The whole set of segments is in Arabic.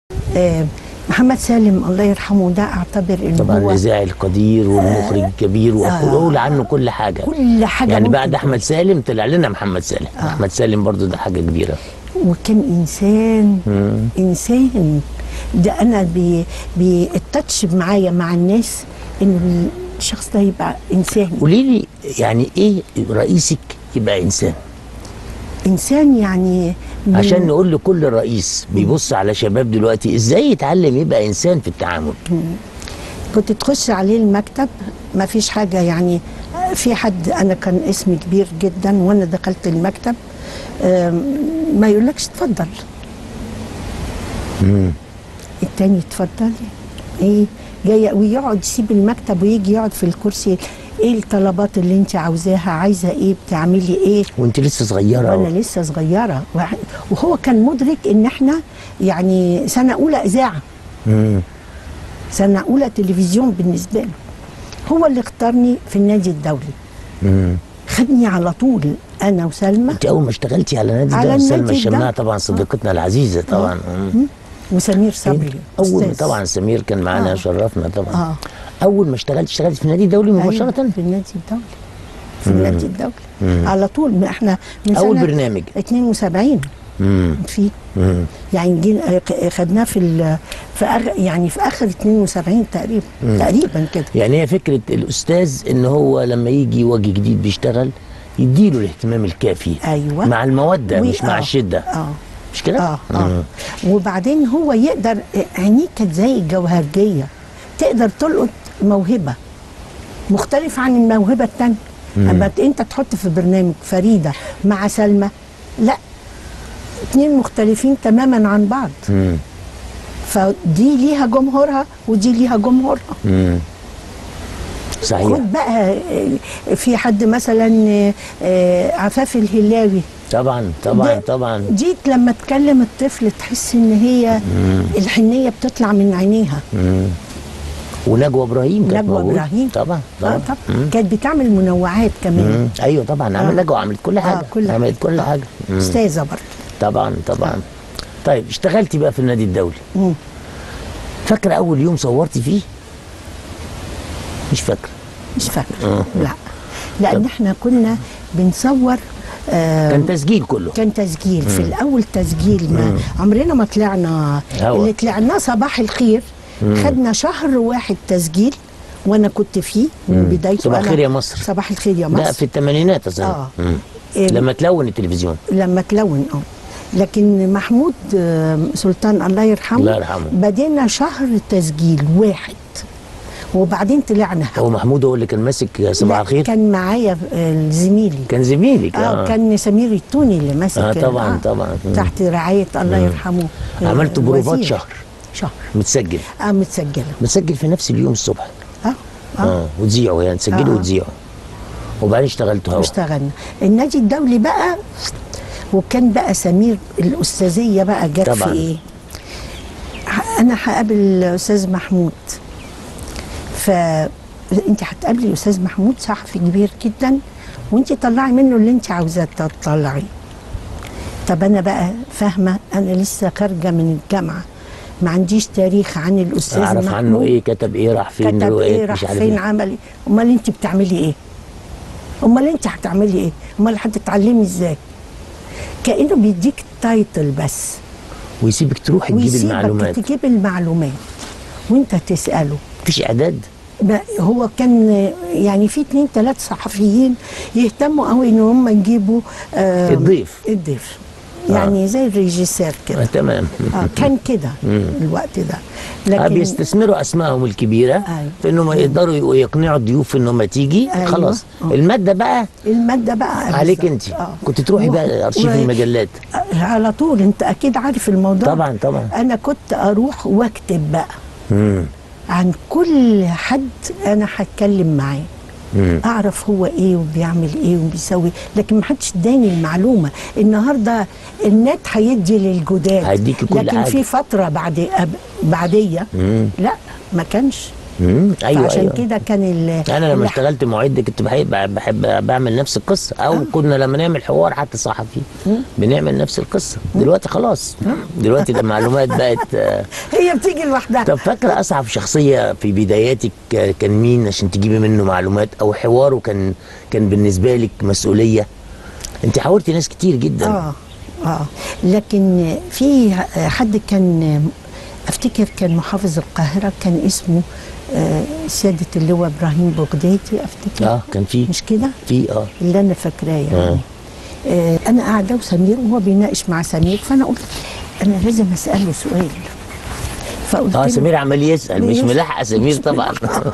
محمد سالم الله يرحمه ده اعتبر انه طبعا هو الاذاعي القدير والمخرج الكبير واقول عنه كل حاجه. كل حاجه يعني بعد احمد سالم طلع لنا محمد سالم. احمد سالم برضو ده حاجه كبيره. وكان انسان انسان. ده انا بيتاتش معايا مع الناس انه الشخص ده يبقى انسان. قولي لي يعني ايه رئيسك يبقى انسان؟ انسان يعني عشان نقول لكل رئيس بيبص على شباب دلوقتي ازاي يتعلم يبقى انسان في التعامل. كنت تخش عليه المكتب ما فيش حاجه، يعني في حد انا كان اسمي كبير جدا وانا دخلت المكتب ما يقولكش اتفضل. التاني اتفضلي ايه جايه، ويقعد يسيب المكتب ويجي يقعد في الكرسي. ايه الطلبات اللي انت عاوزاها، عايزه ايه، بتعملي ايه؟ وانت لسه صغيره. وانا لسه صغيره. وهو كان مدرك ان احنا يعني سنه اولى اذاعه، سنه اولى تلفزيون بالنسبه له. هو اللي اختارني في النادي الدولي. خدني على طول انا وسلمى. انت اول ما اشتغلتي على نادي الدولي سلمى الشماعه طبعا صديقتنا العزيزه طبعا. وسمير صبري اول طبعا سمير كان معانا شرفنا طبعا. اول ما اشتغلت في النادي الدولي مباشره. في النادي الدولي، في النادي الدولي على طول. احنا من اول سنة برنامج 72 فيه. يعني جينا خدناه يعني في اخر 72 تقريبا. تقريبا كده. يعني هي فكره الاستاذ ان هو لما يجي وجه جديد بيشتغل يديله الاهتمام الكافي. ايوه مع الموده مش مع الشده. مش كده؟ وبعدين هو يقدر، عينيه كانت زي الجوهرجيه، تقدر تلقط موهبه مختلفه عن الموهبه الثانيه. اما انت تحط في برنامج فريده مع سلمى، لا، اتنين مختلفين تماما عن بعض. فدي ليها جمهورها ودي ليها جمهورها. صحيح. خد بقى في حد مثلا عفاف الهلاوي. طبعا طبعا طبعا. جيت لما تكلم الطفل تحس ان هي الحنيه بتطلع من عينيها. ونجوى ابراهيم كانت نجوى ابراهيم طبعا طبعا. كانت بتعمل منوعات كمان. ايوه طبعا. نجوى عملت كل حاجه. عملت كل حاجه. استاذه برضه. طبعا طبعا. طيب اشتغلتي بقى في النادي الدولي. فاكره اول يوم صورتي فيه؟ مش فاكره. مش فاكره. لا، لان احنا كنا بنصور. كان تسجيل كله. كان تسجيل. في الاول تسجيل، ما عمرنا ما طلعنا. اللي طلعناه صباح الخير. خدنا شهر واحد تسجيل وانا كنت فيه من بدايته. صباح الخير يا مصر. صباح الخير يا مصر. لا، في الثمانينات اصلا. لما تلون التلفزيون. لما تلون لكن محمود سلطان الله يرحمه. الله يرحمه. بدينا شهر تسجيل واحد وبعدين طلعنا. هو محمود هو اللي كان ماسك صباح الخير؟ كان معايا زميلي. كان زميلك؟ كان سمير التوني اللي ماسك. طبعا طبعا. تحت رعايه الله يرحمه. عملتوا بروفات شهر متسجل. متسجل في نفس اليوم الصبح. وتذيعوا، يعني تسجلوا وتذيعوا. وبعدين اشتغلتوا هوا. اشتغلنا النادي الدولي بقى. وكان بقى سمير الاستاذيه بقى جت في ايه؟ انا هقابل الاستاذ محمود، فانت هتقابلي الاستاذ محمود صحفي كبير جدا وانت طلعي منه اللي انت عاوزاه تطلعي. طب انا بقى فاهمه، انا لسه خارجه من الجامعه، ما عنديش تاريخ عن الاستاذ محمود. اعرف عنه ايه، كتب ايه، راح فين، كتب ايه، راح فين، عمل ايه. امال انت بتعملي ايه؟ امال انت هتعملي ايه؟ امال هتتعلمي ازاي؟ كانه بيديك تايتل بس ويسيبك تروحي تجيب المعلومات. ويسيبك تجيب المعلومات وانت تساله. مفيش اعداد؟ هو كان يعني في 2 3 صحفيين يهتموا قوي ان هم يجيبوا الضيف يعني زي الريجيسير كده. تمام. كان كده الوقت ده. لكن بيستثمروا اسمائهم الكبيره في انهم يقدروا يقنعوا الضيوف انهم تيجي. خلاص. الماده بقى عليك انت. كنت تروحي بقى ارشيف المجلات على طول. انت اكيد عارف الموضوع. طبعا طبعا. انا كنت اروح واكتب بقى عن كل حد انا هتكلم معاه. اعرف هو ايه وبيعمل ايه وبيسوي، لكن ما حدش اداني المعلومه. النهارده النت هيدي للجداد، هيديكي كل لكن حاجة. في فتره بعديه لا، ما كانش. ايوه عشان ايوه كده كان انا لما اشتغلت معد كنت بحب بعمل نفس القصه، او كنا لما نعمل حوار حتى صحفي بنعمل نفس القصه. دلوقتي خلاص، دلوقتي المعلومات بقت هي بتيجي لوحدها. طب فاكره اصعب شخصيه في بداياتك كان مين عشان تجيبي منه معلومات، او حواره كان بالنسبه لك مسؤوليه؟ انت حاورتي ناس كتير جدا. لكن في حد كان افتكر كان محافظ القاهره، كان اسمه سياده اللواء ابراهيم بغدادي افتكر. كان في، مش كده؟ في اللي انا فاكراه يعني. انا قاعده وسمير وهو بيناقش مع سمير، فانا قلت انا لازم اساله سؤال. فقلت سمير عمال يسال، مش ملاحقه سمير طبعا.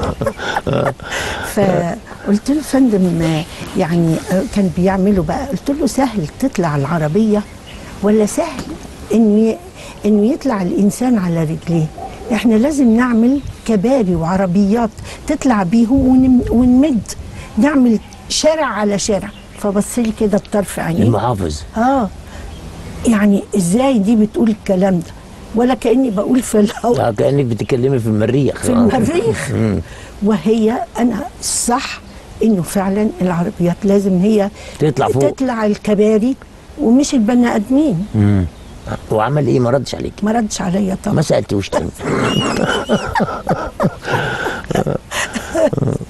فقلت له فندم يعني كان بيعملوا بقى، قلت له سهل تطلع العربيه ولا سهل انه يطلع الانسان على رجليه؟ احنا لازم نعمل كباري وعربيات تطلع بيهم ونمد، نعمل شارع على شارع. فبص لي كده بطرف عينيه المحافظ. يعني ازاي دي بتقول الكلام ده؟ ولا كاني بقول في الهواء، كانك بتتكلمي في المريخ. في المريخ. وهي انا الصح انه فعلا العربيات لازم هي تطلع فوق، تطلع الكباري ومش البني ادمين. وعمل ايه؟ ما ردش عليك؟ ما ردش عليا طبعا. ما سالتوش تاني؟